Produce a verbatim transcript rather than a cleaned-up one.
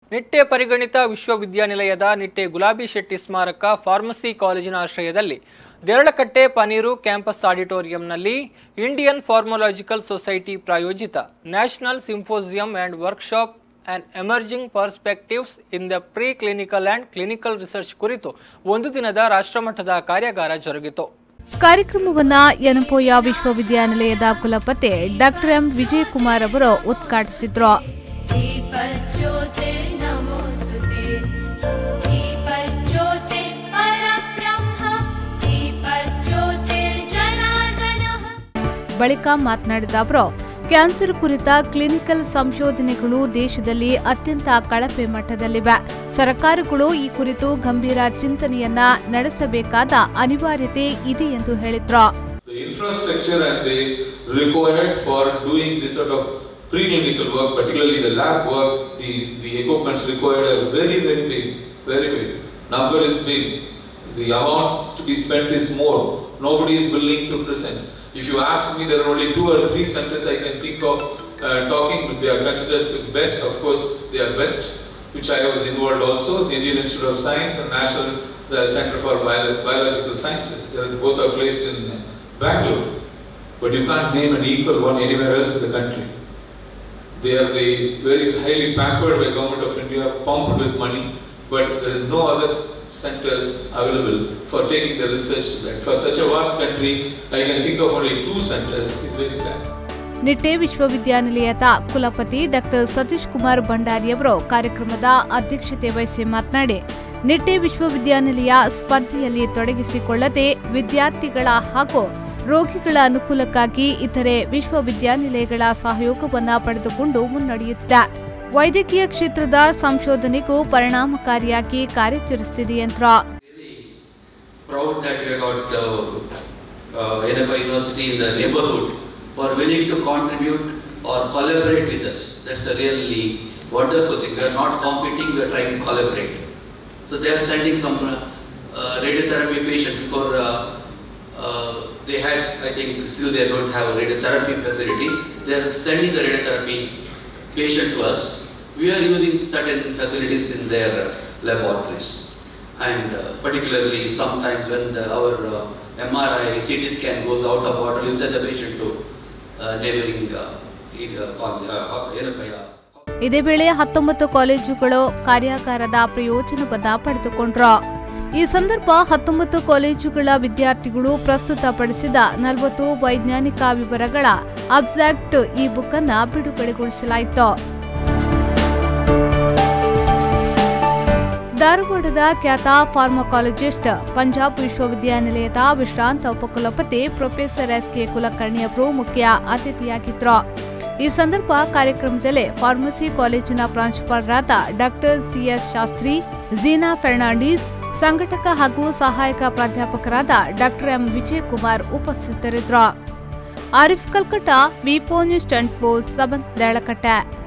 ನಿಟ್ಟೆ ಪರಿಗಣಿತ ವಿಶ್ವವಿದ್ಯಾನಿಲಯದ ನಿಟ್ಟೆ ಗುಲಾಬಿ ಶೆಟ್ಟಿ ಸ್ಮಾರಕ ಫಾರ್ಮಸಿ ಕಾಲೇಜಿನ ಆಶ್ರಯದಲ್ಲಿ ದೇರಳಕಟ್ಟೆ ಪನೀರು ಕ್ಯಾಂಪಸ್ ಆಡಿಟೋರಿಯಂನಲ್ಲಿ ಇಂಡಿಯನ್ ಫಾರ್ಮಲಾಜಿಕಲ್ ಸೊಸೈಟಿ ಪ್ರಾಯೋಜಿತ national symposium and workshop and emerging perspectives in the pre clinical and clinical research ಕುರಿತು ಒಂದು ದಿನದ ರಾಷ್ಟ್ರಮಟ್ಟದ ಕಾರ್ಯಾಗಾರ ಜರುಗಿತು. ಕಾರ್ಯಕ್ರಮವನ್ನು ಯನಪೋಯ ವಿಶ್ವವಿದ್ಯಾನಿಲಯದ ಕುಲಪತಿ ಡಾಕ್ಟರ್ ಎಂ ವಿಜಯಕುಮಾರ್ ಅವರು ಉದ್ಘಾಟಿಸಿದರು. ಬಳಿಕ ಮಾತನಾಡಿದ ಅವರು, ಕ್ಯಾನ್ಸರ್ ಕುರಿತ ಕ್ಲಿನಿಕಲ್ ಸಂಶೋಧನೆಗಳು ದೇಶದಲ್ಲಿ ಅತ್ಯಂತ ಕಳಪೆ ಮಟ್ಟದಲ್ಲಿವೆ. ಸರ್ಕಾರಗಳು ಈ ಕುರಿತು ಗಂಭೀರ ಚಿಂತನೆಯನ್ನ ನಡೆಸಬೇಕಾದ ಅನಿವಾರ್ಯತೆ ಇದೆ ಎಂದು ಹೇಳಿದ್ರು. Infrastructure and the required for doing this sort of preclinical work, particularly the lab work, the the equipments required are very very big, very big. Number is big. The amount to be spent is more. Nobody is willing to present. If you ask me, there are only two or three centers I can think of uh, talking. They are considered the best. Of course, they are best, which I was involved also. The Indian Institute of Science and National the Center for Bio Biological Sciences. They are, both are placed in Bangalore. But you can't name an equal one anywhere else in the country. They are the very highly pampered by Government of India, pumped with money. But there is no other centers available for taking the research to that. For such a vast country, I can think of only two centers. It's very sad. Nitte ವಿಶ್ವವಿದ್ಯಾನಿಲಯದ ಕುಲಪತಿ doctor Satish Kumar Bhandari ಅವರು ಕಾರ್ಯಕ್ರಮದ ಅಧ್ಯಕ್ಷತೆ ವಹಿಸಿ ಮಾತನಾಡಿ, ನಿಟ್ಟೆ ವಿಶ್ವವಿದ್ಯಾನಿಲಯ ಸ್ಪರ್ಧೆಯಲ್ಲಿ ತೊಡಗಿಸಿಕೊಳ್ಳದೆ ವಿದ್ಯಾರ್ಥಿಗಳ ಹಾಗೂ ರೋಗಿಗಳ ಅನುಕೂಲಕ್ಕಾಗಿ ಇತರೆ ವಿಶ್ವವಿದ್ಯಾನಿಲಯಗಳ ಸಹಯೋಗವನ್ನು ಪಡೆದುಕೊಂಡು ಮುನ್ನಡೆಯುತ್ತಿದೆ. ವೈದ್ಯಕೀಯ ಕ್ಷೇತ್ರದ ಸಂಶೋಧನೆಗೂ ಪರಿಣಾಮಕಾರಿಯಾಗಿ ಕಾರ್ಯಾಚರಿಸುತ್ತಿದೆ ಎಂದರು. Proud that we have got uh, Yenappa University in the neighborhood who are willing to contribute or collaborate with us. That's a really wonderful thing. We are not competing, we are trying to collaborate. So they are sending some uh, radiotherapy patients for uh, uh, they had, I think still they don't have a radiotherapy facility. They are sending the radiotherapy patient to us. We are using certain facilities in their uh, laboratories. And uh, particularly sometimes when the, our uh, M R I, C T scan goes out of order, we'll send the patient to uh, neighboring Yenappa. ಇದೇ ವೇಳೆ ಹತ್ತೊಂಬತ್ತು ಕಾಲೇಜುಗಳು ಕಾರ್ಯಾಗಾರದ ಪ್ರಯೋಜನವನ್ನು ಪಡೆದುಕೊಂಡರು. ಈ ಸಂದರ್ಭ ಹತ್ತೊಂಬತ್ತು ಕಾಲೇಜುಗಳ ವಿದ್ಯಾರ್ಥಿಗಳು ಪ್ರಸ್ತುತಪಡಿಸಿದ ನಲವತ್ತು ವೈಜ್ಞಾನಿಕ ವಿವರಗಳ ಅಬ್ಸ್ಟ್ರಾಕ್ಟ್ ಈ ಬುಕ್ ಅನ್ನು ಬಿಡುಗಡೆಗೊಳಿಸಲಾಯಿತು. ಧಾರವಾಡದ ಖ್ಯಾತ ಫಾರ್ಮಕಾಲಜಿಸ್ಟ್ ಪಂಜಾಬ್ ವಿಶ್ವವಿದ್ಯಾನಿಲಯದ ವಿಶ್ರಾಂತ ಉಪಕುಲಪತಿ ಪ್ರೊಫೆಸರ್ ಎಸ್ ಕೆ ಕುಲಕರ್ಣಿ ಅವರು ಮುಖ್ಯ ಅತಿಥಿಯಾಗಿದ್ದರು. ಈ ಸಂದರ್ಭ ಕಾರ್ಯಕ್ರಮದಲ್ಲಿ ಫಾರ್ಮಸಿ ಕಾಲೇಜಿನ ಪ್ರಾಂಶುಪಾಲರಾದ ಡಾಕ್ಟರ್ ಸಿಎಸ್ ಶಾಸ್ತ್ರಿ, ಝೀನಾ ಫೆರ್ನಾಂಡಿಸ್, ಸಂಘಟಕ ಹಾಗೂ ಸಹಾಯಕ ಪ್ರಾಧ್ಯಾಪಕರಾದ ಡಾಕ್ಟರ್ ಎಂ ವಿಜಯಕುಮಾರ್ ಉಪಸ್ಥಿತರಿದ್ದರು. Arif Kalkatta, V four news twenty four seven Deralakatte.